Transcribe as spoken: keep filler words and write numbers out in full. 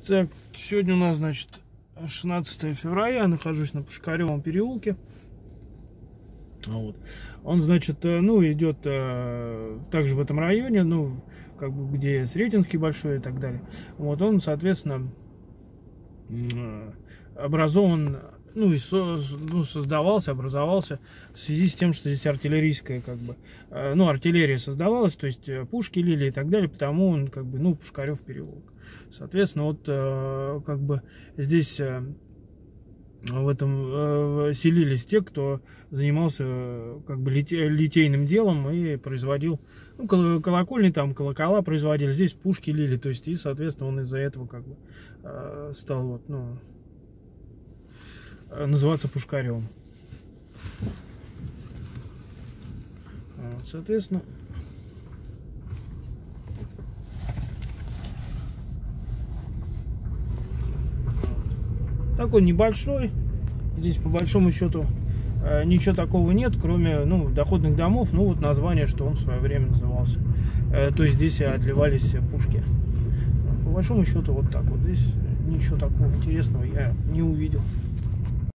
Так, сегодня у нас, значит, шестнадцатое февраля, я нахожусь на Пушкаревом переулке. Вот. Он, значит, ну, идет э, также в этом районе, ну, как бы, где Сретенский большой и так далее. Вот он, соответственно, э, образован, ну, и со, ну, создавался, образовался в связи с тем, что здесь артиллерийская, как бы, э, ну, артиллерия создавалась, то есть пушки лили и так далее, потому он, как бы, ну, Пушкарев переулок. Соответственно, вот, э, как бы, здесь... Э, в этом э, селились те, кто занимался э, как бы лите, литейным делом и производил, ну, колокольни там, колокола производили, здесь пушки лили, то есть, и, соответственно, он из-за этого как бы э, стал вот, ну, называться Пушкаревым. Вот, соответственно, такой небольшой, здесь по большому счету э, ничего такого нет, кроме, ну, доходных домов, ну, вот название, что он в свое время назывался. Э, то есть здесь отливались пушки. По большому счету вот так вот, здесь ничего такого интересного я не увидел.